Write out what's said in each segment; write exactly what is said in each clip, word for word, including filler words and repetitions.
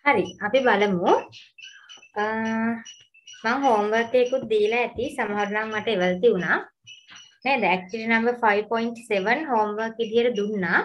හරි අපි බලමු මම homework එකකුත් දීලා ඇති සමහර නම් මට එවලති වුණා නේද activity number five point seven homework විදියට දුන්නා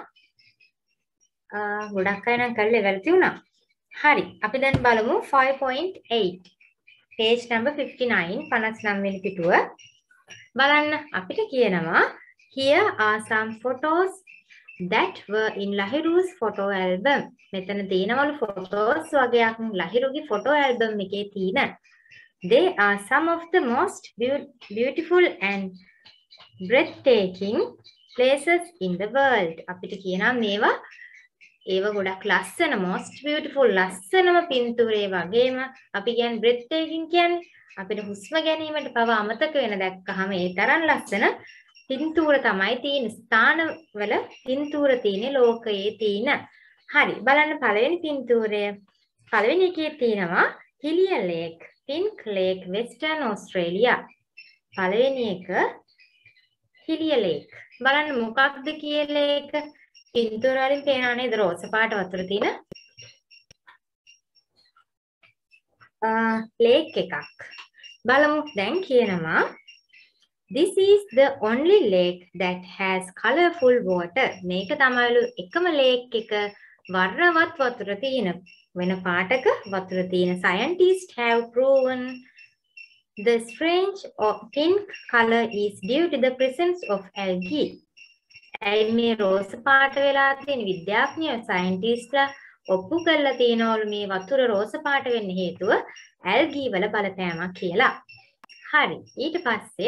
ගොඩක් අය නම් කරලා එවලති වුණා හරි අපි දැන් බලමු five point eight page number fifty-nine fifty-nine වෙනි පිටුව බලන්න අපිට කියනවා here are some photos that were in Lahiru's photo album. මෙතන තියෙනවලු photos වගේක් ලහිරුගේ photo album එකේ තියෙන. They are some of the most be beautiful and breathtaking places in the world. අපිට කියනවා මේවා ඒව ගොඩක් ලස්සන most beautiful ලස්සනම පින්තූරේ වගේම අපි කියන්නේ breathtaking කියන්නේ අපිට හුස්ම ගැනීමට පව අමතක වෙන දැක්කහම ඒ තරම් ලස්සන පින්තූර තමයි තියෙන ස්ථානවල පින්තූර තියෙන ලෝකයේ තියෙන. හරි බලන්න පළවෙනි පින්තූරය. පළවෙනි එකේ තියෙනවා Hillier Lake, Pink Lake, Western Australia. පළවෙනි එක Hillier Lake. බලන්න මොකක්ද කියලා ඒක පින්තූර වලින් පේනවා නේද රෝස පාට වතුර තියෙන ලේක් එකක්. බලමු දැන් කියනවා This is the only lake that has colorful water. මේක තමයිලු එකම lake එක වර්ණවත් වතුර තියෙන වෙන පාටක වතුර තියෙන. Scientists have proven the strange or pink color is due to the presence of algae. ඇයි මේ රෝස පාට වෙලා තියෙන විද්‍යාඥයෝ සයන්ටිස්ට්ලා ඔප්පු කරලා තියෙනවලු මේ වතුර රෝස පාට වෙන්න හේතුව algae වල බලපෑමක් කියලා. හරි ඊට පස්සේ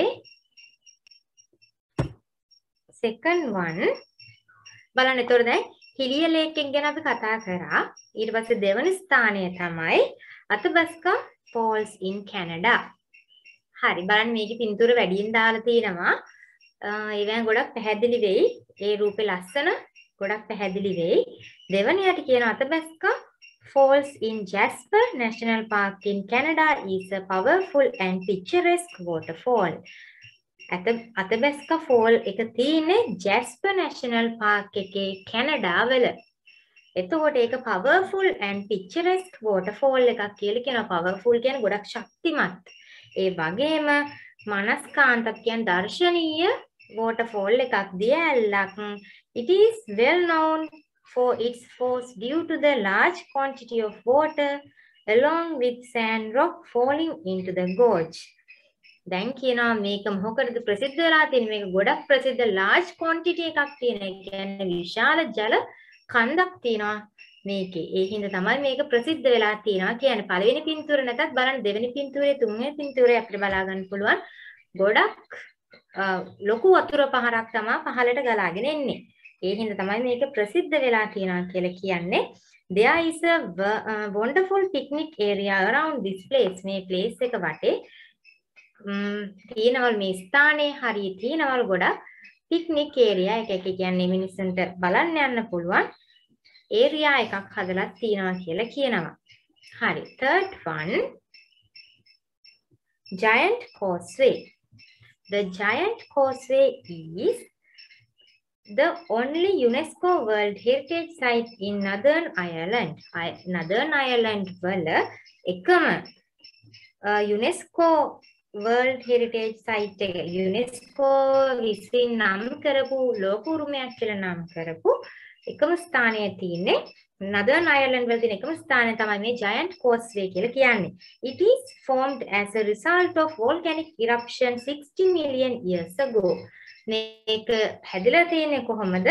second one බලන්න එතකොට දැන් Hillier Lake එක ගැන අපි කතා කරා ඊට පස්සේ දෙවන ස්ථානය තමයි Athabasca Falls in Canada. හරි බලන්න මේකේ පින්තූර වැඩියෙන් දාලා තියෙනවා. ඒවෙන් ගොඩක් පැහැදිලි වෙයි. ඒ රූපේ ලස්සන ගොඩක් පැහැදිලි වෙයි. දෙවනියට කියනවා Athabasca Falls in Jasper National Park in Canada is a powerful and picturesque waterfall. Athabasca Fall එක තියෙන්නේ Jasper National Park එකේ කැනඩා වල. එතකොට ඒක powerful and picturesque waterfall එකක් කියලා කියනවා. powerful කියන්නේ ගොඩක් ශක්තිමත්. ඒ වගේම මනස්කාන්තක් කියන්නේ දර්ශනීය waterfall එකක් දියැලක්. It is well known for its force due to the large quantity of water along with sand rock falling into the gorge. දැන් කියනවා මේක මොකටද ප්‍රසිද්ධ වෙලා තියෙන්නේ මේක ගොඩක් ප්‍රසිද්ධ large quantity එකක් තියෙන. ඒ කියන්නේ විශාල ජල කන්දක් තියෙනවා මේකේ. ඒ හින්දා තමයි මේක ප්‍රසිද්ධ වෙලා තියෙනවා කියන්නේ. පළවෙනි පින්තූර නැතත් බලන්න දෙවෙනි පින්තූරේ තුන්වෙනි පින්තූරේ අපිට බලා ගන්න පුළුවන්. ගොඩක් ලොකු වතුර පහරක් තමයි පහළට ගලාගෙන එන්නේ. ඒ හින්දා තමයි මේක ප්‍රසිද්ධ වෙලා තියෙනවා කියලා කියන්නේ. There is a wonderful picnic area around this place. මේ place එක වටේ තියෙනවල් මේ ස්ථානයේ හරිය තියෙනවල් ගොඩක් පික්නික් ඒරියා එකක කියන්නේ මිනිස්සුන්ට බලන්න යන්න පුළුවන් ඒරියා එකක් හදලා තියෙනවා කියලා කියනවා. හරි third one Giant Causeway. The Giant Causeway is the only UNESCO World Heritage Site in Northern Ireland. Northern Ireland වල එකම UNESCO World Heritage Site එක UNESCO විසින් නම් කරපු ලෝක උරුමයක් කියලා නම් කරපු එකම ස්ථානය තියෙන්නේ Northern Ireland වල තියෙන එකම ස්ථානය තමයි මේ Giant Causeway කියලා කියන්නේ. It is formed as a result of volcanic eruption sixty million years ago. මේක හැදිලා තියෙන්නේ කොහොමද?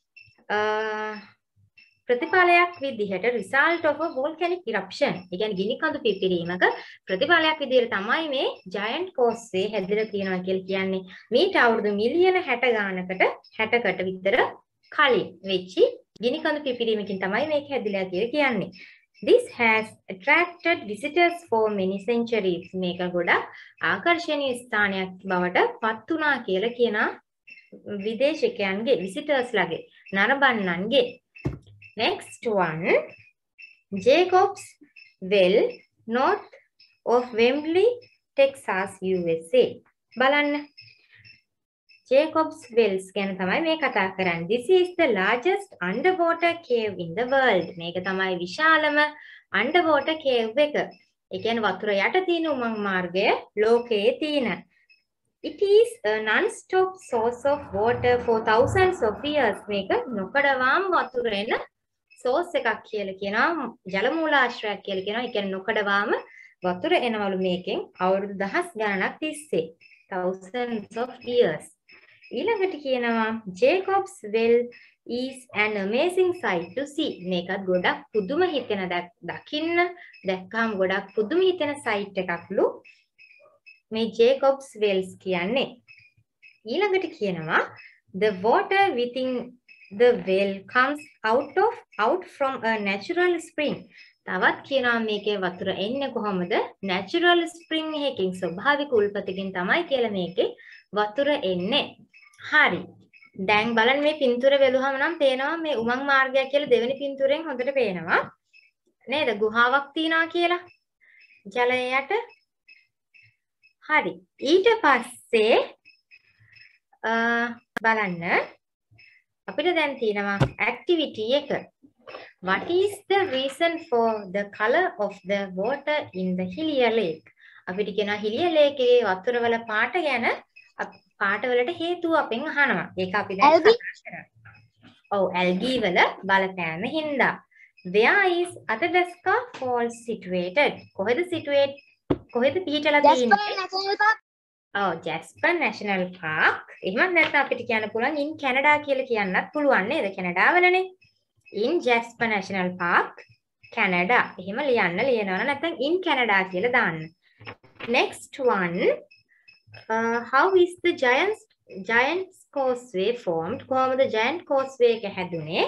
ප්‍රතිඵලයක් විදිහට result of a volcanic eruption. ඒ කියන්නේ ගිනි කඳු පිපිරීමක ප්‍රතිඵලයක් විදිහට තමයි මේ Giant Causeway හැදිලා තියෙනවා කියලා කියන්නේ. මේට අවුරුදු මිලියන හැට ගානකට හැටකට විතර කලින් වෙච්ච ගිනි කඳු පිපිරීමකින් තමයි මේක හැදිලා කියලා කියන්නේ. This has attracted visitors for many centuries. මේක ගොඩක් ආකර්ෂණීය ස්ථානයක් බවට පත් වුණා කියලා කියන විදේශිකයන්ගේ visitors ලගේ නරඹන්නන්ගේ. Next one, Jacob's Well, north of Wembley, Texas, U S A. බලන්න Jacob's Wells ගැන තමයි මේ කතා කරන්නේ. This is the largest underwater cave in the world. මේක තමයි විශාලම underwater cave එක. ඒ කියන්නේ වතුර යට තියෙන උමං මාර්ගය ලෝකයේ තියෙන. It is a non-stop source of water for thousands of years. මේක නොකඩවාම වතුර එන source එකක් කියලා කියනවා. ජල මූලාශ්‍රයක් කියලා කියනවා. ඒ කියන්නේ නොකඩවාම වතුර එනවලු මේකෙන් අවුරුදු දහස් ගණනක් තිස්සේ. thousands of years. ඊළඟට කියනවා Jacob's well is an amazing sight to see. මේකත් ගොඩක් පුදුම හිතෙන දකින්න දැක්කම ගොඩක් පුදුම හිතෙන සයිට් එකක්ලු මේ Jacob's wells කියන්නේ. ඊළඟට කියනවා the water within the well comes out of out from a natural spring. තවත් කියනවා මේකේ වතුර එන්නේ කොහොමද? natural spring එකකින් ස්වභාවික උල්පතකින් තමයි කියලා මේකේ වතුර එන්නේ. හරි. දැන් බලන්න මේ පින්තූර බැලුවම නම් පේනවා මේ උමං මාර්ගය කියලා දෙවෙනි පින්තූරෙන් හොඳට පේනවා. නේද? ගුහාවක් තියනවා කියලා. ජලය යට. හරි. ඊට පස්සේ අ බලන්න අපිට දැන් තියෙනවා activity එක. What is the reason for the color of the water in the Hillier Lake? අපිට කියනවා Hillier Lake එකේ වතුර වල පාට ගැන පාට වලට හේතුව අපෙන් අහනවා. ඒක අපි දැන් කතා කරා. ඔව් algae වල බලපෑම හින්දා. Where is Athabasca Falls situated? කොහෙද situate කොහෙද පිහිටලා තියෙන්නේ? ඔව් Jasper National Park. එහෙම නැත්නම් අපිට කියන්න පුළුවන් in Canada කියලා කියන්නත් පුළුවන් නේද? කැනඩා වලනේ. In Jasper National Park, Canada. එහෙම ලියන්න ලියනවා නැත්නම් in Canada කියලා දාන්න. Next one. Uh, how is the Giants Giants Causeway formed? කොහොමද Giant Causeway එක හැදුනේ?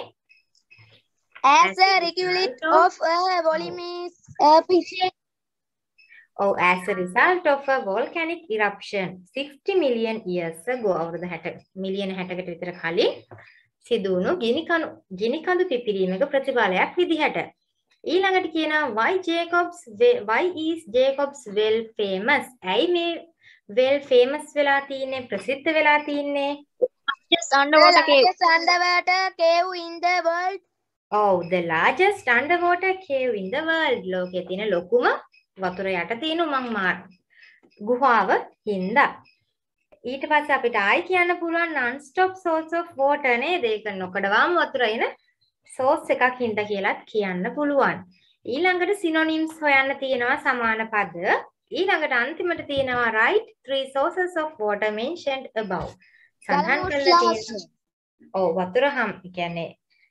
As a result of a voluminous piscine. Oh, as a result of a volcanic eruption sixty million years ago. අවුරුදු හැට මිලියන හැටකට විතර කලින් සිදුවුණු ගිනි කඳු ගිනි කඳු පිපිරීමක ප්‍රතිඵලයක් විදිහට. ඊළඟට කියනවා why Jacob's why is Jacob's well famous? ඇයි මේ well famous වෙලා තින්නේ ප්‍රසිද්ධ වෙලා තින්නේ? Largest underwater cave. Largest underwater cave in the world. Oh, the largest underwater cave in the world. ලෝකයේ තියෙන ලොකුම වතුර යට තියෙන උමං මාර්ග ගුහාව හින්දා. ඊට පස්සේ අපිට ආයි කියන්න පුළුවන් non stop source of water නේද? ඒක නොකඩවාම වතුර එන source එකක් හින්දා කියලාත් කියන්න පුළුවන්. ඊළඟට synonyms හොයන්න තියෙනවා සමාන පද. ඊළඟට අන්තිමට තියෙනවා write three sources of water mentioned above. සඳහන් කරලා තියෙනවා. ඔව් වතුර හම් කියන්නේ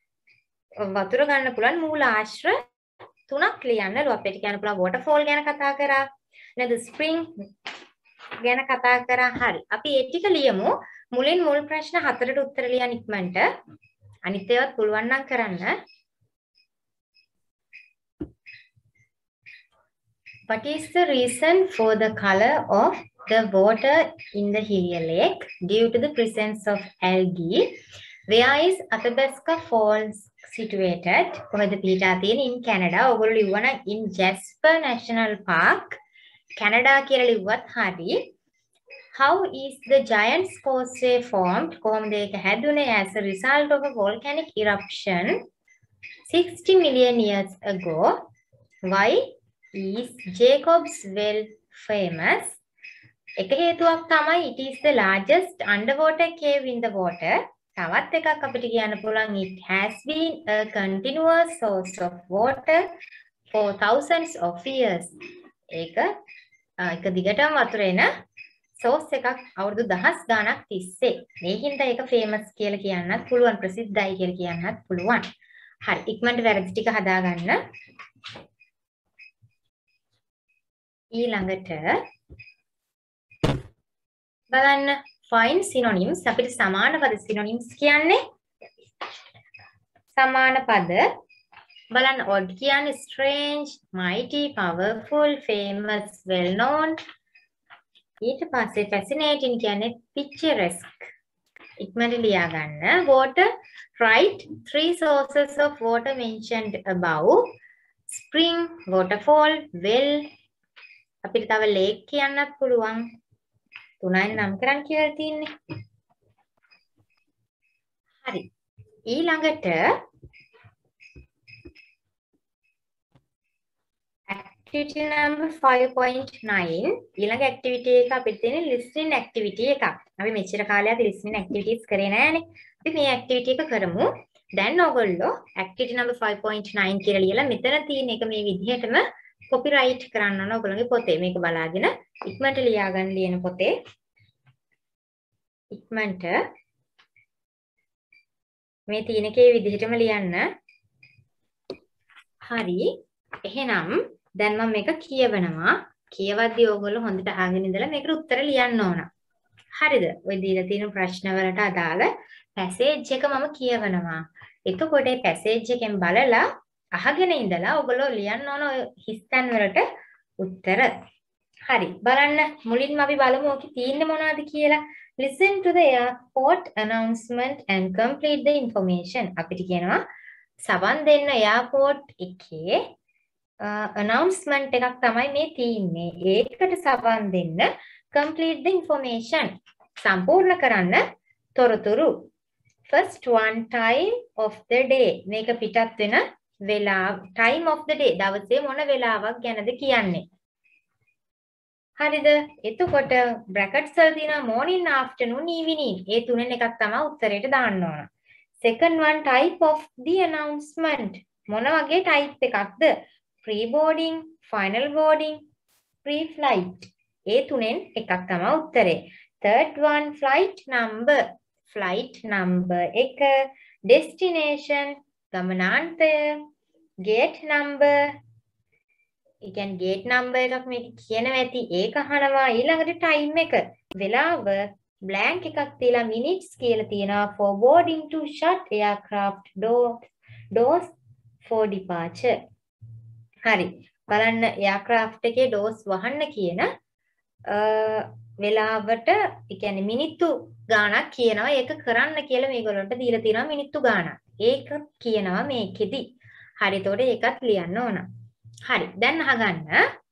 වතුර ගන්න පුළුවන් මූලාශ්‍ර තුනක් ලියන්නලු. අපිට කියන්න පුළුවන් waterfall ගැන කතා කරා. නේද? spring ගැන කතා කරා. හරි. අපි ඒ ටික ලියමු. මුලින් මුල් ප්‍රශ්න හතරට උත්තර ලියන්න ඉක්මනට. අනිත් ඒවාත් පුළුවන් නම් කරන්න. What is the reason for the color of the water in the Hillier Lake? Due to the presence of algae. Where is Athabasca Falls situated? කොහෙද පිහිටා තියෙන්නේ? In Canada. ඔයගොල්ලෝ ලිව්වා නම් in Jasper National Park. Canada කියලා ලිව්වත් හරි. How is the Giant's Causeway formed? කොහොමද ඒක හැදුනේ? As a result of a volcanic eruption sixty million years ago. Why is Jacob's well famous? එක හේතුවක් තමයි it is the largest underwater cave in the water. තවත් එකක් අපිට කියන්න පුළුවන් it has been a continuous source of water for thousands of years. ඒක එක දිගටම වතුර එන source එකක් අවුරුදු දහස් ගාණක් තිස්සේ. මේ හින්දා ඒක famous කියලා කියන්නත් පුළුවන්, ප්‍රසිද්ධයි කියලා කියන්නත් පුළුවන්. හරි, ඉක්මනට වැරදි ටික හදාගන්න. ඊළඟට බලන්න find synonyms. අපිට සමාන පද synonyms කියන්නේ සමාන පද බලන්න odd කියන්නේ strange, mighty, powerful, famous, well known. ඊට පස්සේ fascinating කියන්නේ picturesque. ඉක්මනට ලියා ගන්න. water, write three sources of water mentioned above. spring, waterfall, well. අපිට තව lake කියන්නත් පුළුවන්. තුනයි නම් කරන් කියලා තියෙන්නේ. හරි. ඊළඟට activity number five point nine ඊළඟ activity එක අපිට තියෙන listening activity එකක්. අපි මෙච්චර කාලයක් listening activities කරේ නෑනේ. අපි මේ activity එක කරමු. දැන් ඔයගොල්ලෝ activity number five point nine කියලා ලියලා මෙතන තියෙන එක මේ විදිහටම copyright කරන්න ඕන ඔයගොල්ලෝගේ පොතේ. මේක බලාගෙන ඉක්මනට ලියා ගන්න ලියන පොතේ. ඉක්මනට මේ තියෙන එකේ විදිහටම ලියන්න. හරි. එහෙනම් දැන් මම මේක කියවනවා. කියවද්දී ඕගොල්ලෝ හොඳට අහගෙන ඉඳලා මේකට උත්තර ලියන්න ඕන. හරිද? ඔය දීලා තියෙන ප්‍රශ්න වලට අදාළ පැසේජ් එක මම කියවනවා. එතකොට මේ පැසේජ් එකෙන් බලලා අහගෙන ඉඳලා ඕගොල්ලෝ ලියන්න ඕන ඔය හිස්තැන් වලට උත්තර. හරි. බලන්න මුලින්ම අපි බලමු ඔකේ තියෙන්නේ මොනවද කියලා. Listen to the airport announcement and complete the information. අපිට කියනවා සවන් දෙන්න එයාපෝට් එකේ announcement එකක් තමයි මේ තියෙන්නේ. ඒකට සවන් දෙන්න complete the information. සම්පූර්ණ කරන්න තොරතුරු. First one, time of the day. මේක පිටත් වෙන වෙලාව. Time of the day. දවසේ මොන වෙලාවක් ගැනද කියන්නේ. හරිද? එතකොට brackets වල තියෙනවා morning, afternoon, evening. ඒ තුනෙන් එකක් තමයි උත්තරේට දාන්න ඕන. Second one, type of the announcement. මොන වගේ type එකක්ද? Pre-boarding, final boarding, pre-flight. ඒ තුනෙන් එකක් තමයි උත්තරේ. Third one, flight number. Flight number එක, destination, ගමනාන්තය, gate number. ඒ කියන්නේ gate number එකක් මේක කියනවා ඇති. ඒක අහනවා. ඊළඟට time එක. වෙලාව blank එකක් තියලා minutes කියලා තියෙනවා for boarding to shut aircraft door doors for departure. හරි. බලන්න aircraft එකේ doors වහන්න කියන වෙලාවට ඒ කියන්නේ මිනිත්තු ගාණක් කියනවා. ඒක කරන්න කියලා මේගොල්ලන්ට දීලා තියෙනවා මිනිත්තු ගාණක්. ඒක කියනවා මේකෙදි. හරි. එතකොට ඒකත් ලියන්න ඕන. හරි. දැන් අහගන්න.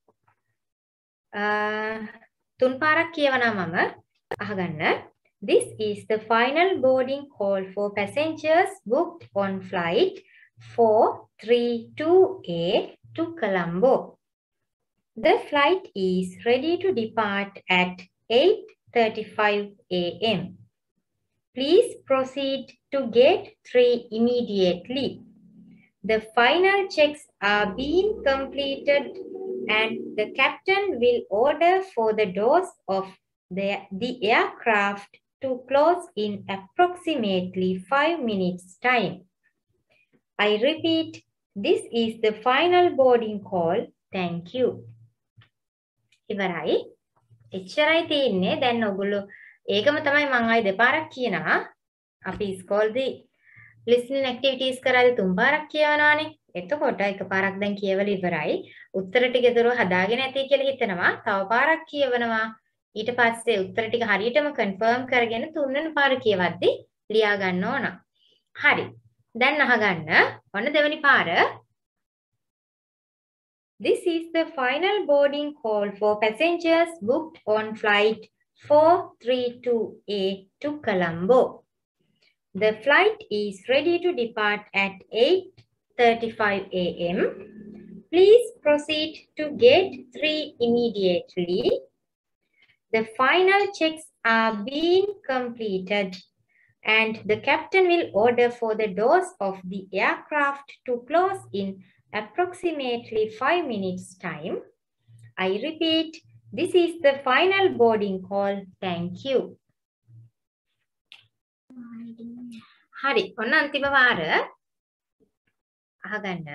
තුන් පාරක් කියවනවා මම. අහගන්න. This is the final boarding call for passengers booked on flight four three two A to Colombo. The flight is ready to depart at eight thirty-five A M Please proceed to gate three immediately. The final checks are being completed and the captain will order for the doors of The, the aircraft to close in approximately five minutes time. I repeat, this is the final boarding call. Thank you. ඉවරයි. එච්චරයි තියෙන්නේ. දැන් ඔයගොල්ලෝ ඒකම තමයි මම ආයි දෙපාරක් කියනවා. අපි ඉස්කෝලේදී listening activities කරාදී තුන් පාරක් කියවනවානේ. එතකොට එකපාරක් දැන් කියවලා ඉවරයි. උත්තර ටික දරුව හදාගෙන ඇති කියලා හිතනවා. තව පාරක් කියවනවා. ඊට පස්සේ උත්තර ටික හරියටම කන්ෆර්ම් කරගෙන තුන්වෙනි පාර කියවද්දි ලියා ගන්න ඕන. හරි. දැන් අහගන්න. ඔන්න දෙවෙනි පාර. This is the final boarding call for passengers booked on flight four three two A to Colombo. The flight is ready to depart at eight thirty-five A M Please proceed to gate three immediately. The final checks are being completed and the captain will order for the doors of the aircraft to close in approximately five minutes time. I repeat, this is the final boarding call. Thank you. Hari, ඔන්න අන්තිම වාර අහගන්න.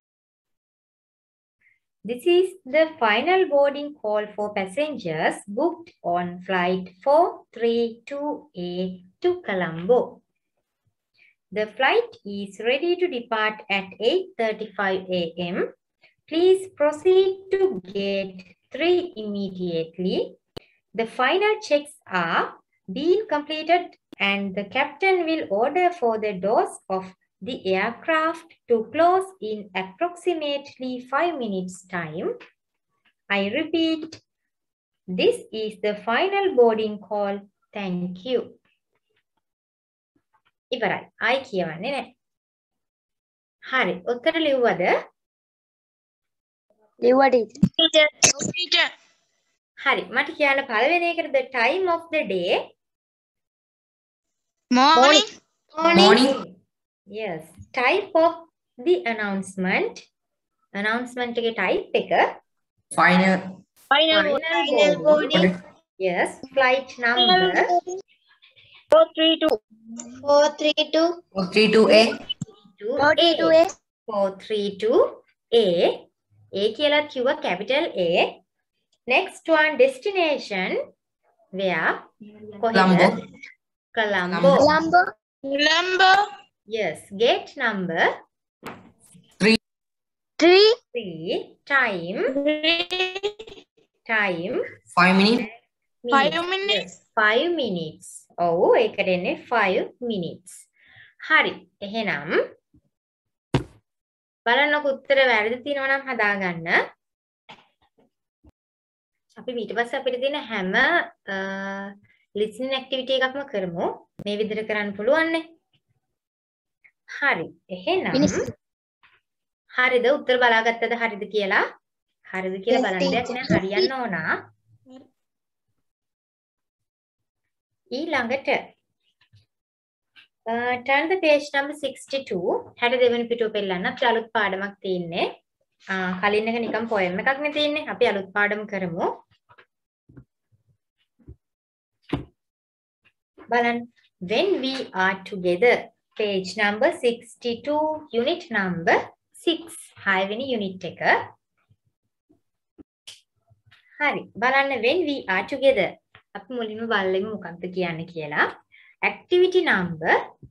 This is the final boarding call for passengers booked on flight four three two A to Colombo. The flight is ready to depart at eight thirty-five A M Please proceed to gate three immediately. The final checks are being completed and the captain will order for the doors of the aircraft to close in approximately five minutes time. I repeat, this is the final boarding call. Thank you. ඉවරයි. ආයි කියවන්නේ නැහැ. හරි. උත්තර ලිව්වද? ලිව්වා teacher. Teacher. හරි. මට කියන්න පළවෙනි එකට the time of the day. Morning. Morning. Yes. Type of the announcement. Announcement එකේ type එක. Final. Final Final boarding. Yes. Flight number. four three two. four three two. four three two A. four three two A. four three two A. A කියලා කිව්වා capital A. Next one destination. Where? Colombo. Colombo. Colombo. Colombo. Yes. Gate number. Three. Three. Three. Time. Time. Five minutes. Five minutes. Yes. Five minutes. ඔව් ඒකට එන්නේ five minutes. හරි. එහෙනම් බලන්නකො උත්තර වැරදි තියෙනවා නම් හදාගන්න. අපි ඊට පස්සේ අපිට තියෙන හැම listening activity එකක්ම කරමු. මේ විදිහට කරන්න පුළුවන් නේ. හරි. එහෙනම් හරිද උත්තර බලාගත්තද හරිද කියලා? හරිද කියලා බලන්න දෙයක් නෑ හරියන්න ඕන. ඊළඟට uh, turn the page number sixty-two. හැට දෙවෙනි පිටුව පෙන්නන්න අපි අලුත් පාඩමක් තියෙන්නේ. ආ කලින් එක නිකන් poem එකක් නේ තියෙන්නේ. අපි අලුත් පාඩම කරමු. බලන්න. When we are together. Page number sixty-two. Unit number six. හයවෙනි unit එක. හරි. බලන්න when we are together. අපි මුලින්ම බලමු මොකක්ද කියන්නේ කියලා. Activity number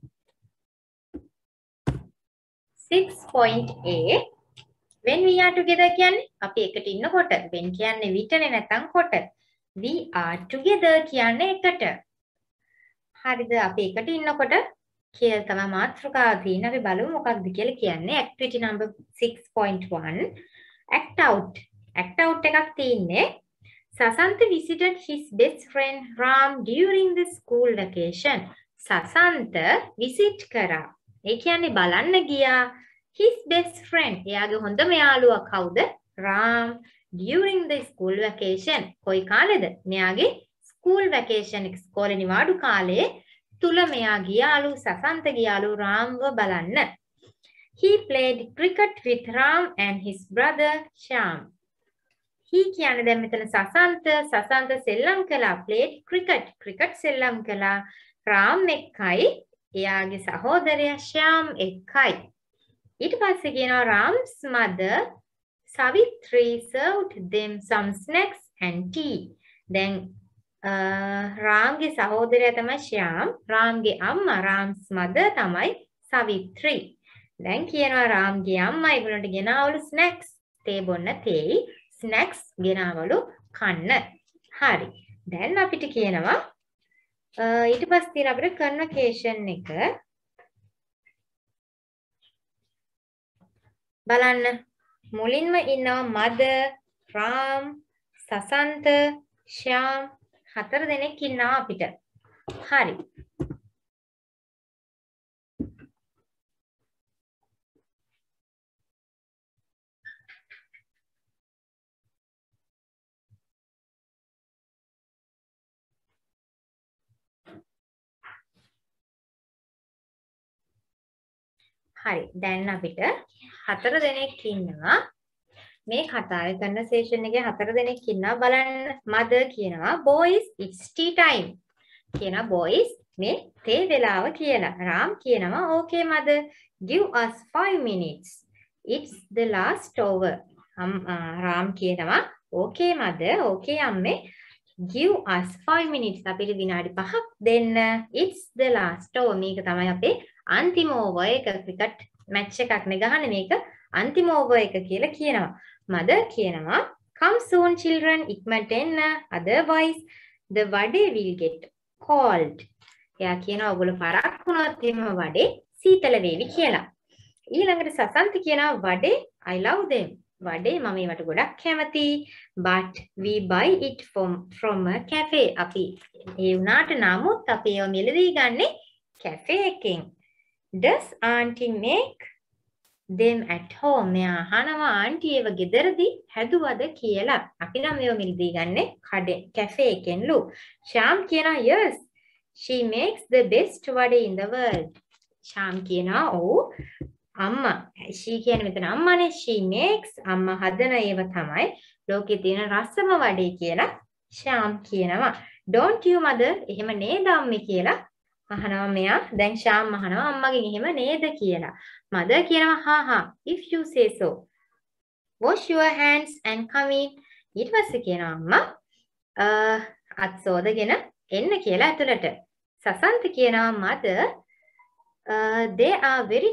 six point A. When we are together කියන්නේ අපි එකට ඉන්නකොට. when කියන්නේ විතරනේ නැත්නම් කොට. We are together කියන්නේ එකට. හරිද? අපි එකට ඉන්නකොට කියලා තමයි මාතෘකාව තියෙන්නේ. අපි බලමු මොකක්ද කියලා කියන්නේ. Activity number six point one. Act out. Act out එකක් තියෙන්නේ. Sasantha visited his best friend Ram during the school vacation. Sasantha visit කරා. ඒ කියන්නේ බලන්න ගියා his best friend. එයාගේ හොඳම යාළුවා කවුද? Ram during the school vacation. කොයි කාලෙද? මෙයාගේ school vacation එක ඉස්කෝලේ නිවාඩු කාලේ තුල මෙයා ගියාලු සසන්ත ගියාලු රාම්ව බලන්න. He played cricket with Ram and his brother Shyam. He කියන්නේ දැන් මෙතන සසන්ත සසන්ත සෙල්ලම් කළා played cricket cricket සෙල්ලම් කළා රාම් එක්කයි එයාගේ සහෝදරයා ශ්‍යාම් එක්කයි. ඊට පස්සේ කියනවා Ram's mother Savitri served them some snacks and tea. දැන් රාම්ගේ සහෝදරයා තමයි ශ්‍යාම් රාම්ගේ අම්මා Ram's mother තමයි Savitri. දැන් කියනවා රාම්ගේ අම්මා ඒගොල්ලන්ට ගෙනාවලු snacks තේ බොන්න තේයි snacks ගෙනාවලු කන්න. හරි. දැන් අපිට කියනවා ඊට පස්සේ තියෙන අපිට convocation එක බලන්න. මුලින්ම ඉන්නවා mother, Ram, සසන්ත, ශ්‍යාම් හතර දෙනෙක් ඉන්නවා අපිට. හරි. හරි. දැන් අපිට හතර දෙනෙක් ඉන්නවා. මේ කතාවේ conversation එකේ හතර දෙනෙක් ඉන්නවා. බලන්න mother කියනවා boys it's tea time. කියනවා boys මේ තේ වෙලාව කියලා. Ram කියනවා okay mother give us five minutes. It's the last hour. Ram කියනවා okay mother okay අම්මේ give us five minutes. අපිට විනාඩි පහක් දෙන්න. It's the last hour. මේක තමයි අපේ අන්තිම over එක ක්‍රිකට් මැච් එකක් නේ ගහන්නේ මේක අන්තිම over එක කියලා කියනවා. mother කියනවා come soon children ඉක්මනට එන්න otherwise the vadai will get cold. එයා කියනවා ඔයගොල්ලෝ පරක් වුණොත් එimhe වඩේ සීතල වේවි කියලා. ඊළඟට සසන්ත කියනවා vadai I love them. Vadai මම ඒවට ගොඩක් කැමතියි but we buy it from from a cafe. අපි ඒ වුණාට නමුත් අපි ඒව මිලදී ගන්නේ කැෆේ එකෙන්. Does auntie make them at home. මෙයා අහනවා ආන්ටි ඒව ගෙදරදී හැදුවද කියලා. අපි නම් මේව මිලදී ගන්නෙ කඩේ කැෆේ එකෙන්ලු. ශාම් කියනවා yes. She makes the best vada in the world. ශාම් කියනවා ඔව් අම්මා. she කියන්නේ මෙතන අම්මානේ. she makes අම්මා හදන ඒව තමයි ලෝකේ තියෙන රසම වඩේ කියලා ශාම් කියනවා. don't you mother එහෙම නේද අම්මේ කියලා අහනවා මෙයා. දැන් ශාම් අහනවා අම්මගෙන් එහෙම නේද කියලා. mother කියනවා හා හා if you say so. wash your hands and come in. ඊට පස්සේ කියනවා අම්මා අත් සෝදගෙන එන්න කියලා ඇතුළට. සසන්ත කියනවා mother uh, they are very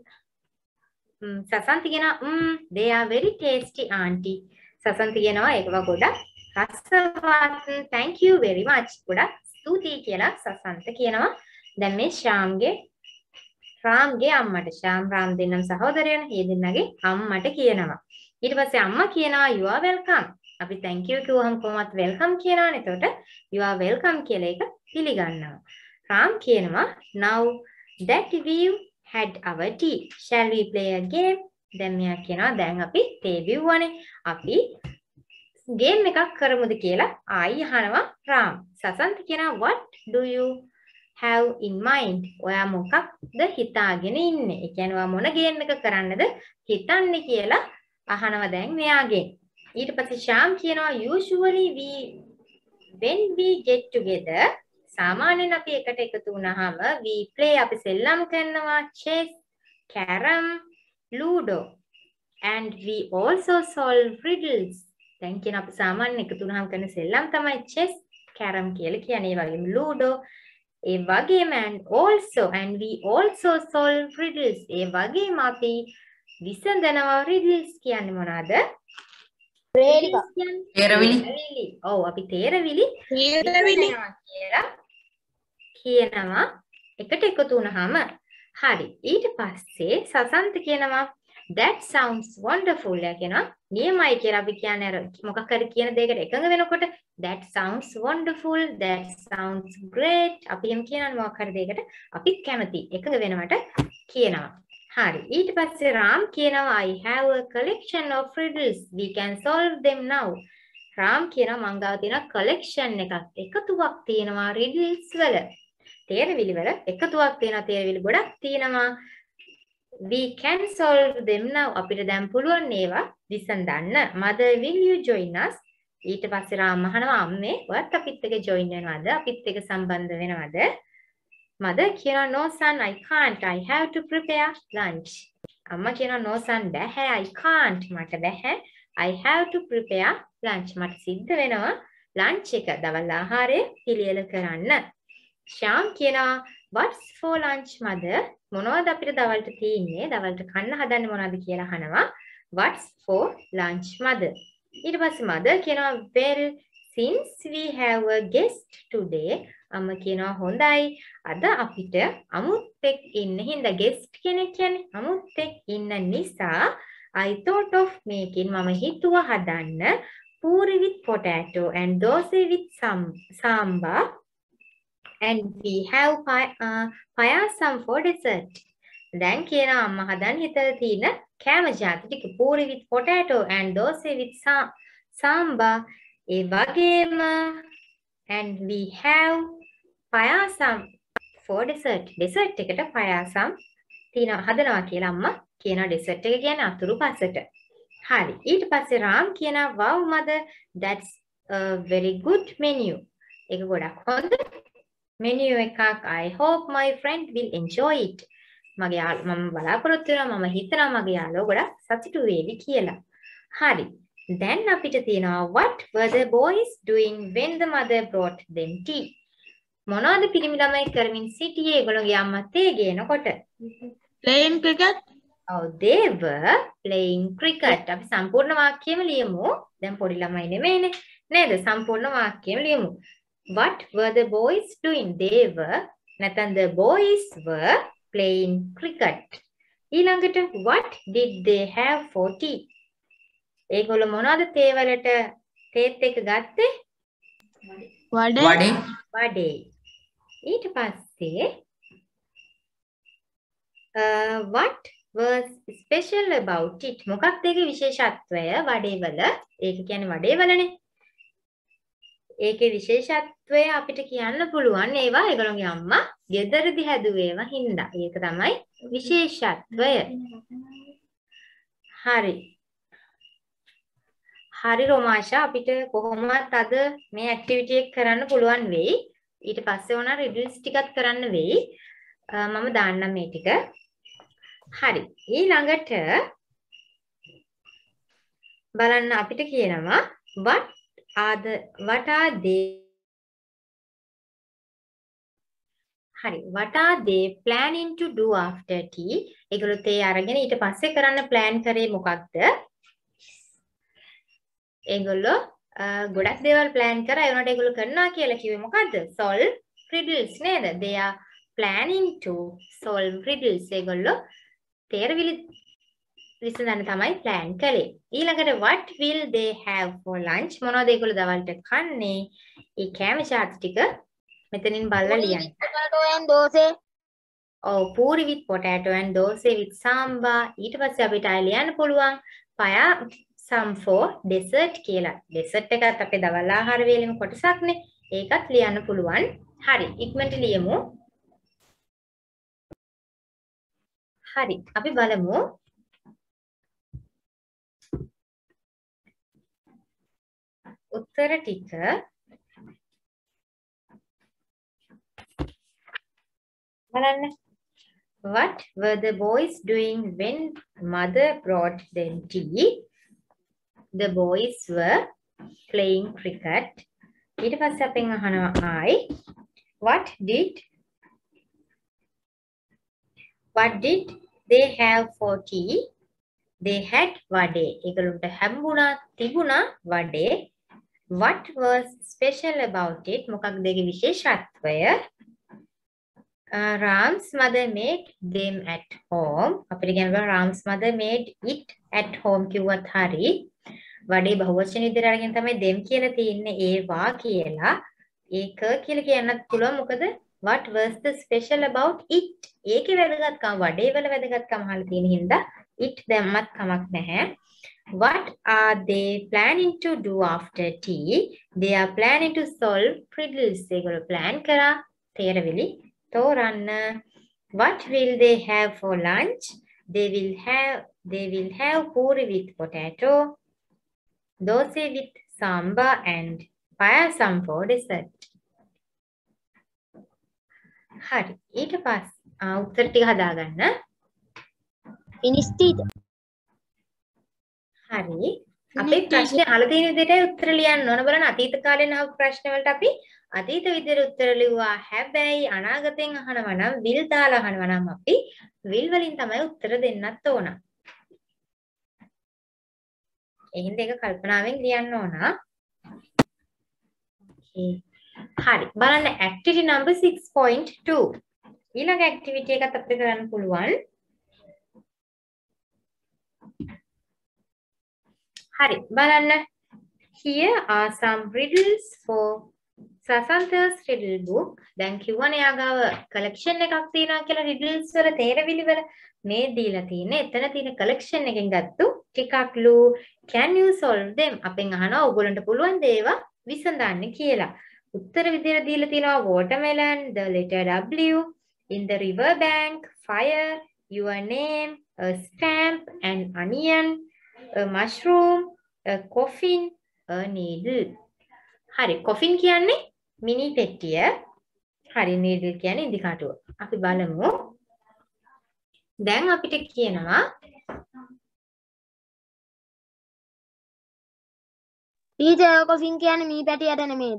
සසන්ත කියනවා mm, they are very tasty auntie. සසන්ත කියනවා ඒකව ගොඩක් රසවත් thank you very much. ගොඩක් ස්තුතියි කියලා සසන්ත කියනවා. දැන් මේ ශාම්ගේ රාම්ගේ අම්මට ශාම් රාම් දෙන්නම සහෝදරයනේ. ඒ දෙන්නගේ අම්මට කියනවා. ඊට පස්සේ අම්මා කියනවා you are welcome. අපි thank you කිව්වහම කොහොමත් welcome කියනවානේ. එතකොට you are welcome කියලා එක පිළිගන්නවා. රාම් කියනවා now that we've had our tea shall we play a game. දැන් මෙයා කියනවා දැන් අපි තේ බිව්වනේ. අපි ගේම් එකක් කරමුද කියලා ආයි අහනවා රාම්. සසන්ත කියනවා what do you have in mind. ඔයා මොකක්ද හිතාගෙන ඉන්නේ? ඒ කියන්නේ ඔයා මොන ගේම් එක කරන්නද හිතන්නේ කියලා අහනවා දැන් මෙයාගෙන්. ඊට පස්සේ ශාම් කියනවා usually we when we get together සාමාන්‍යයෙන් අපි එකට එකතු වුණාම we play අපි සෙල්ලම් කරනවා chess, carom, ludo and we also solve riddles. දැන් කියන අපි සාමාන්‍යයෙන් එකතු වුණාම කරන සෙල්ලම් තමයි chess, carom කියලා කියන්නේ. ඒ වගේම ludo ඒ වගේම and also and we also solve riddles. ඒ වගේම අපි විසඳනවා riddles කියන්නේ මොනවාද? තේරවිලි. ඔව් අපි තේරවිලි තේරවිලි කියලා කියනවා එකට එකතු වුණාම. හරි. ඊට පස්සේ සසන්ත කියනවා that sounds wonderful. යා කියනවා නියමයි කියලා. අපි කියන්නේ අර මොකක් හරි කියන දෙයකට එකඟ වෙනකොට that sounds wonderful, that sounds great. අපි එහෙම කියනවා මොකක් හරි දෙයකට අපි කැමති එකඟ වෙනවට කියනවා. හරි. ඊට පස්සේ රාම් කියනවා I have a collection of riddles. We can solve them now. Ram කියනවා මං ගාව තියෙන collection එකක් එකතුවක් තියෙනවා riddles වල. තේරවිලි වල එකතුවක් තියෙනවා. තේරවිලි ගොඩක් තියෙනවා. We can solve them now. අපිට දැන් පුළුවන් ඒවා විසඳන්න. Mother will you join us? ඊට පස්සේ රාම් අහනවා අම්මේ ඔයත් අපිත් එක්ක join වෙනවද? අපිත් එක්ක සම්බන්ධ වෙනවද? Mother කියනවා no son I can't. I have to prepare lunch. අම්මා කියනවා no son බැහැ. I can't. මට බැහැ. I have to prepare lunch. මට සිද්ධ වෙනවා lunch එක දවල් ආහාරය පිළියෙල කරන්න. ශාම් කියනවා what's for lunch mother? මොනවද අපිට දවල්ට තියෙන්නේ? දවල්ට කන්න හදන්නේ මොනවද කියලා අහනවා. What's for lunch mother? ඊට පස්සේ mother කියනවා well since we have a guest today. අම්මා කියනවා හොඳයි අද අපිට අමුත්තෙක් ඉන්න හින්දා guest කෙනෙක් කියන්නේ අමුත්තෙක් ඉන්න නිසා I thought of making මම හිතුවා හදන්න puri with potato and dosa with some samba and we have uh, payasam for dessert. දැන් කියනවා අම්මා හදන්න හිතලා තියෙන කෑම ජාති ටික puri with potato and dosa with samba ඒ වගේම and we have payasam for dessert. dessert එකට payasam තියනවා හදනවා කියලා අම්මා කියනවා. dessert එක කියන්නේ අතුරු පසට. හරි. ඊට පස්සේ රාම් කියනවා wow mother that's a very good menu. ඒක ගොඩක් හොඳ menu එකක්. I hope my friend will enjoy it. මගේ යාළුවා මම බලාපොරොත්තු වෙනවා මම හිතනවා මගේ යාළුවා ගොඩක් සතුටු වේවි කියලා. හරි. දැන් අපිට තියෙනවා what were the boys doing when the mother brought them tea? මොනවද පිරිමි ළමයි කරමින් සිටියේ ඒගොල්ලෝගේ අම්මා තේ ගේනකොට? playing cricket. Oh, they were playing cricket. අපි සම්පූර්ණ වාක්‍යයම ලියමු. දැන් පොඩි ළමයි නෙමෙයිනේ. නේද? සම්පූර්ණ වාක්‍යයම ලියමු. What were the boys doing? They were නැත්නම් the boys were playing cricket. ඊළඟට what did they have for tea? ඒගොල්ලෝ මොනවද තේ වලට තේත් එක ගත්තේ? වඩේ. වඩේ. වඩේ. ඊට පස්සේ uh, what was special about it? මොකක්ද ඒකේ විශේෂත්වය වඩේවල? ඒක කියන්නේ වඩේවලනේ. ඒකේ විශේෂත්වය අපිට කියන්න පුළුවන් ඒවා ඒගොල්ලෝගේ අම්මා ගෙදරදි හැදුවේවා හින්දා. ඒක තමයි විශේෂත්වය. හරි. හරි රොමාෂා අපිට කොහොමවත් අද මේ ඇක්ටිවිටි එක කරන්න පුළුවන් වෙයි. ඊට පස්සේ ඕන රිඩල්ස් ටිකක් කරන්න වෙයි. මම දාන්නම් මේ ටික. හරි. ඊළඟට බලන්න අපිට කියනවා what are the what are they හරි what are they planning to do after tea? ඒගොල්ලෝ තේ අරගෙන ඊට පස්සේ කරන්න plan කරේ මොකක්ද? ඒගොල්ලෝ ගොඩක් දේවල් plan කරා. ඒ වුණාට ඒගොල්ලෝ කරනවා කියලා කිව්වේ මොකද්ද? solve riddles නේද? they are planning to solve riddles. ඒගොල්ලෝ තේරවිලි විසඳන්න තමයි plan කළේ. ඊළඟට what will they have for lunch? මොනවද ඒගොල්ලෝ දවල්ට කන්නේ? ඒ කෑම chart ටික මෙතනින් බලලා ලියන්න. potato and dosa. ඔව් puri with potato and dosa with samba. ඊට පස්සේ අපිට ආයෙ ලියන්න පුළුවන් paya some for dessert කියලා. dessert එකත් අපේ දවල් ආහාර වේලෙම කොටසක්නේ. ඒකත් ලියන්න පුළුවන්. හරි. ඉක්මනට ලියමු. හරි. අපි බලමු උත්තර ටික. බලන්න. What were the boys doing when mother brought them tea? The boys were playing cricket. ඊට පස්සේ අපෙන් අහනවා I what did what did they have for tea? They had vade. ඒගොල්ලන්ට හැම්බුණා තිබුණා vadai. What was special about it? මොකක්ද ඒකේ විශේෂත්වය? Uh, Ram's mother made them at home. අපිට කියනවා Ram's mother made it at home කිව්වත් හරි. වඩේ බහුවචන විදිහට අරගෙන තමයි them කියලා තියෙන්නේ ඒවා කියලා. ඒක කියලා කියන්නත් පුළුවන් මොකද what was the special about it? ඒකේ වැදගත්කම වඩේ වල වැදගත්කම අහලා තියෙන හින්දා it දැම්මත් කමක් නැහැ. What are they planning to do after tea? They are planning to solve riddles. ඒගොල්ලෝ plan කරා තේරවිලි තෝරන්න. What will they have for lunch? They will have they will have puri with potato, dosa with samba and payasam for dessert. හරි. ඊට පස්සේ උත්තර ටික හදාගන්න. finish teeth. හරි. අපේ ප්‍රශ්නේ අහලා තියෙන විදිහටයි උත්තර ලියන්න ඕන. බලන්න අතීත කාලේ අහපු ප්‍රශ්න වලට අපි අතීත විදිහට උත්තර ලිව්වා. හැබැයි අනාගතෙන් අහනවා නම් will දාලා අහනවා නම් අපි will වලින් තමයි උත්තර දෙන්නත් ඕන. එහෙනම් ඒක කල්පනාවෙන් ලියන්න ඕන. Okay. හරි. බලන්න activity number six point two. ඊළඟ activity එකත් අපිට කරන්න පුළුවන්. හරි. බලන්න. Here are some riddles for Sasanta's riddle book. දැන් කිව්වනේ යාගාව collection එකක් තියෙනවා කියලා riddles වල තේරවිලි වල මේ දීලා තියෙන්නේ. එතන තියෙන collection එකෙන් ගත්තු ටිකක්ලු. Can you solve them? අපෙන් අහනවා ඔයගොල්ලන්ට පුළුවන් ද ඒවා විසඳන්න කියලා. උත්තර විදියට දීලා තියෙනවා watermelon, the letter W, in the river bank, fire, your name, a stamp, an onion, a mushroom, a coffin, a needle. හරි. coffin කියන්නේ මිනි පෙට්ටිය. හරි. needle කියන්නේ ඉදි කටුව. අපි බලමු. දැන් අපිට කියනවා ටීචර් coffin කියන්නේ මී පැටියට නෙමෙයිද?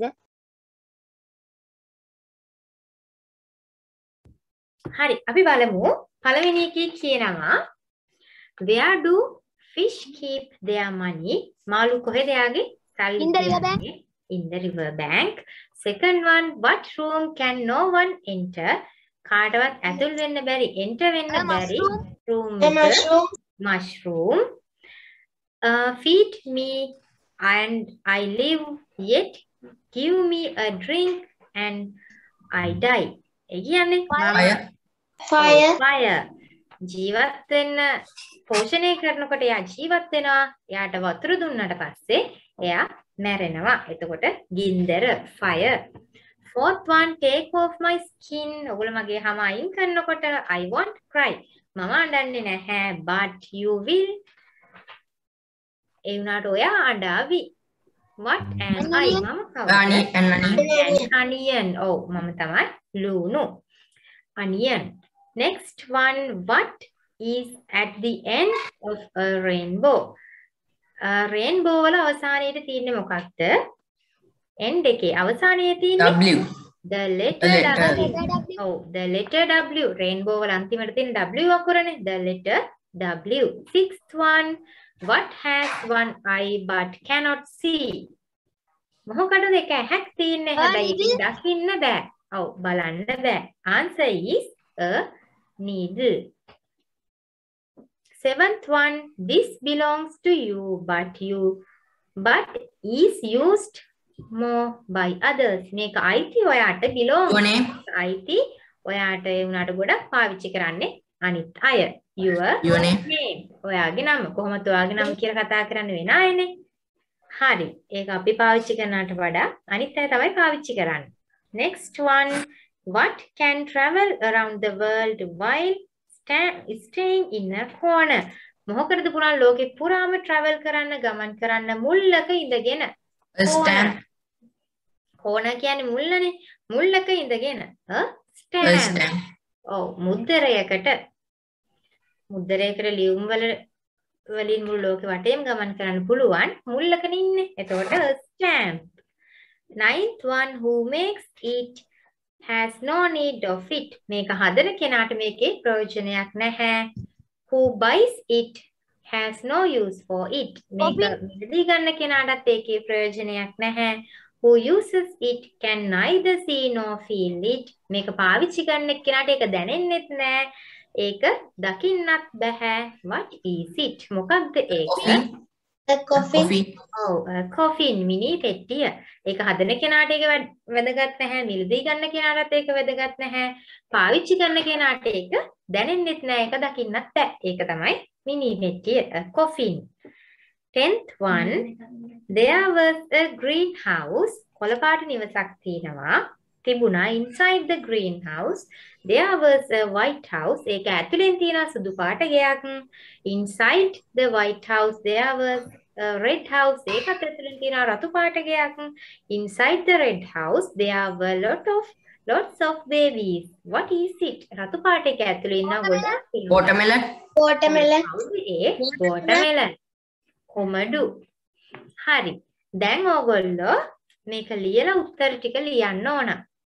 හරි. අපි බලමු. පළවෙනි එකේ කියනවා where do fish keep their money? මාළු කොහෙද යාගේ සල්ලි In the river bank. In the river bank. Second one, what room can no one enter? කාටවත් ඇතුල් වෙන්න බැරි, enter වෙන්න බැරි room එක. mushroom. Mushroom. Uh, feed me and I live, yet give me a drink and I die. ඒ කියන්නේ Fire. Fire. fire. ජීවත් වෙන්න පෝෂණය කරනකොට එයා ජීවත් වෙනවා. එයාට වතුර දුන්නට පස්සේ එයා මැරෙනවා. එතකොට ගින්දර fire. Fourth one, take off my skin. ඔගොල්ලෝ මගේ හැම අයින් කරනකොට I won't cry. මම අඬන්නේ නැහැ but you will. ඒ වුණාට ඔයා අඬාවි. What am I? මම කවුද? Ani and Ani. An onion. ඔව් මම තමයි ලුණු. Onion. Next one, what is at the end of a rainbow? Uh, rainbow වල අවසානයේදී තියෙන්නේ මොකක්ද? end එකේ අවසානයේ තියෙන්නේ W. the letter The letter. W. Oh, the letter W. Rainbow වල අන්තිමට තියෙන W අකුරනේ. The letter W. Sixth one. What has one eye but cannot see? මොකටද එක ඇහක් තියෙන්නේ හැබැයි ඒක දකින්න බෑ. ඔව් බලන්න බෑ. Answer is a needle. Seventh one. This belongs to you but you but is used more by others. මේක අයිති ඔයාට belong. Your name. අයිති ඔයාට ඒ වුණාට ගොඩක් පාවිච්චි කරන්නේ අනිත් අය. Your Your name. name. ඔයාගේ නම. කොහොමද ඔයාගේ නම කියලා කතා කරන්න වෙන අයනේ. හරි. ඒක අපි පාවිච්චි කරනාට වඩා අනිත් අය තමයි පාවිච්චි කරන්නේ. Next one. What can travel around the world while staying in a corner? මොකටද පුරාණ ලෝකේ පුරාම travel කරන්න ගමන් කරන්න මුල්ලක ඉඳගෙන. A stamp. corner කියන්නේ මුල්ලනේ. මුල්ලක ඉඳගෙන. a A stamp. stamp. ඔව් මුද්දරයකට මුද්දරයකට ලියුම් වල වලින් මුළු ලෝකෙ වටේම ගමන් කරන්න පුළුවන් මුල්ලකනේ ඉන්නේ. එතකොට a stamp. Ninth one, who makes it has no need of it. මේක හදන කෙනාට මේකේ ප්‍රයෝජනයක් නැහැ. Who buys it has no use for it. මේක මිලදී ගන්න කෙනාටත් ඒකේ ප්‍රයෝජනයක් නැහැ. Who uses it can neither see nor feel it. මේක පාවිච්චි කරන කෙනාට ඒක දැනෙන්නෙත් නැහැ. ඒක දකින්නත් බෑ. What is it? මොකක්ද ඒක? Coffee. ඔව් කොෆින් මිනි පෙට්ටිය. ඒක හදන කෙනාට ඒක වැදගත් නැහැ. මිලදී ගන්න කෙනාටත් ඒක වැදගත් නැහැ. පාවිච්චි කරන කෙනාට ඒක දැනෙන්නෙත් නැහැ. ඒක දකින්නත් බෑ. ඒක තමයි මිනි පෙට්ටිය. කොෆින්. Tenth one. There was a greenhouse. කොළපාට නිවසක් තියෙනවා. තිබුණා. Inside the greenhouse there was a white house. ඒක ඇතුලෙන් තියෙන සුදු පාට ගෙයක්. Inside the white house there was a red house. ඒක ඇතුලෙන් තියෙන රතු පාට ගෙයක්. Inside the red house there were lot of lots of babies. What is it? රතු පාට එක ඇතුලේ ඉන්න ගොඩක් Watermelon. watermelon ඒ watermelon. කොමඩු. හරි. දැන් ඕගොල්ලෝ මේක ලියලා උත්තර ටික ලියන්න ඕන.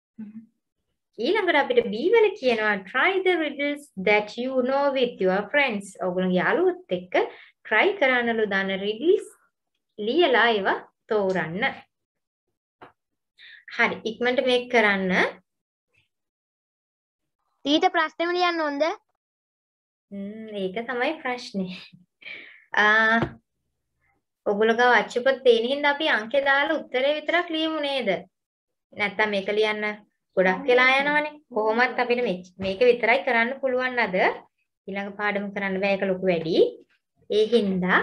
ඊළඟට අපිට B වල කියනවා try the riddles that you know with your friends. ඔයගොල්ලෝගේ යාළුවොත් එක්ක try කරන්නලු දාන riddles ලියලා ඒවා තෝරන්න. හරි ඉක්මනට මේක කරන්න. ඊට ප්‍රශ්නෙම ලියන්න ඕනද? ම්ම් ඒක තමයි ප්‍රශ්නේ. ආ ඔයගොල්ලෝ ගාව අච්චුපත් තියෙන හින්දා අපි අංකේ දාලා උත්තරේ විතරක් ලියමු නේද? නැත්තම් මේක ලියන්න ගොඩක් වෙලා යනවනේ. කොහොමත් අපිට මේක විතරයි කරන්න පුළුවන් අද. ඊළඟ පාඩම කරන්න බෑ ඒක ලොකු වැඩි. ඒ හින්දා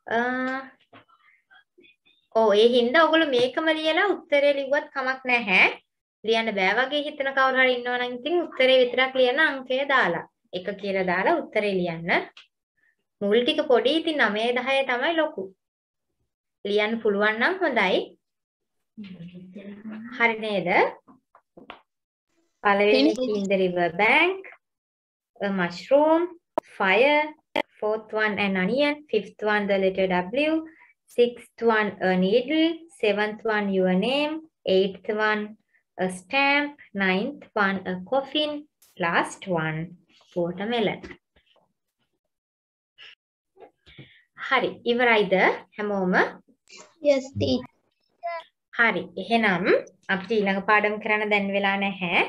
ඔව් ඒ හින්දා ඔයගොල්ලෝ මේකම ලියලා උත්තරේ ලිව්වත් කමක් නැහැ. ලියන්න බෑ වගේ හිතන කවුරු හරි ඉන්නවා නම් ඉතින් උත්තරේ විතරක් ලියන්න අංකය දාලා. එක කියලා දාලා උත්තරේ ලියන්න. මුල් ටික පොඩි ඉතින් නවය දහය තමයි ලොකු. ලියන්න පුළුවන් නම් හොඳයි. හරි නේද? පළවෙනි in the river bank, a mushroom, fire, fourth one an onion, fifth one the letter W, sixth one a needle, seventh one your name, eighth one a stamp, ninth one a coffin, last one watermelon. හරි ඉවරයිද හැමෝම? yes teacher. හරි එහෙනම් අපිට ඊළඟ පාඩම කරන්න දැන් වෙලා නැහැ.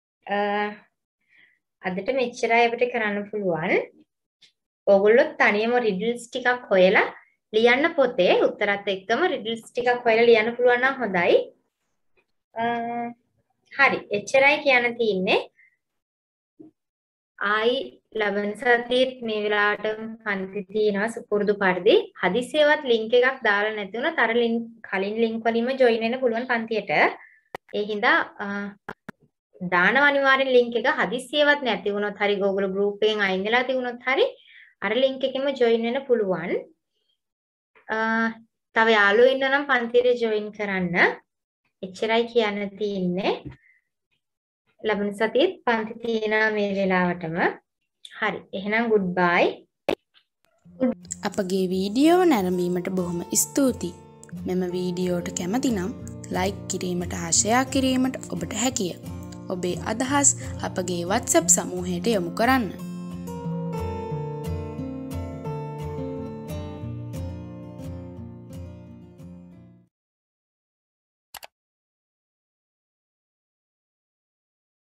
අදට මෙච්චරයි අපිට කරන්න පුළුවන්. ඕගොල්ලෝ තනියම රිඩල්ස් ටිකක් හොයලා ලියන්න පොතේ උත්තරත් එක්කම රිඩල්ස් ටිකක් හොයලා ලියන්න පුළුවන් නම් හොඳයි. හරි එච්චරයි කියන්න තියෙන්නේ. ආයි ලබන සතියේත් මේ වෙලාවට පන්ති තියෙනවා සුපුරුදු පරිදි. හදිසියවත් ලින්ක් එකක් දාලා නැති වුණත් අර ලින්ක් කලින් ලින්ක් වලින්ම ජොයින් වෙන්න පුළුවන් පන්තියට. ඒ හින්දා දානවා අනිවාර්යෙන් ලින්ක් එක හදිසියවත් නැති වුණොත් හරි Google group එකෙන් අයින් වෙලා තිබුණොත් හරි අර ලින්ක් එකෙන්ම ජොයින් වෙන්න පුළුවන්. තව යාළුවෝ ඉන්නවා නම් පන්තියට ජොයින් කරන්න. එච්චරයි කියන්න තියෙන්නේ. ලබන සතියේත් පන්ති තියෙනවා මේ වෙලාවටම. හරි. එහෙනම් good bye. අපගේ වීඩියෝව නැරඹීමට බොහොම ස්තුතියි. මෙම වීඩියෝට කැමති නම් ලයික් කිරීමට හා ෂෙයා කිරීමට ඔබට හැකිය. ඔබේ අදහස් අපගේ WhatsApp සමූහයට යොමු කරන්න.